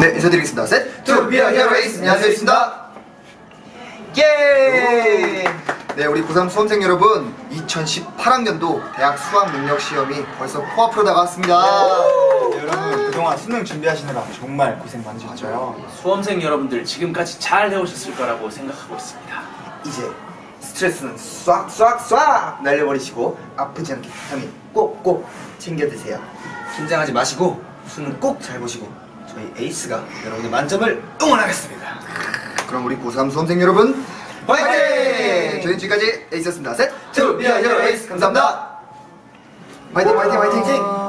네, 인사드리겠습니다. 셋, 투, 비어 히어로 에이스. 안녕하세요, 에이스입니다. 예! 네, 우리 고3 수험생 여러분, 2018학년도 대학 수학능력시험이 벌써 코앞으로 다가왔습니다. 네, 여러분 그동안 수능 준비하시느라 정말 고생 많으셨죠? 수험생 여러분들 지금까지 잘 해오셨을 거라고 생각하고 있습니다. 이제 스트레스는 싹 날려버리시고 아프지 않게 비타민 꼭꼭 챙겨 드세요. 긴장하지 마시고 수능 꼭 잘 보시고 저희 에이스가 여러분의 만점을 응원하겠습니다. 그럼 우리 고3 수험생 여러분 화이팅! 저희는 지금까지 에이스였습니다. 셋, 투, 비어 히어로 에이스. 감사합니다. 화이팅!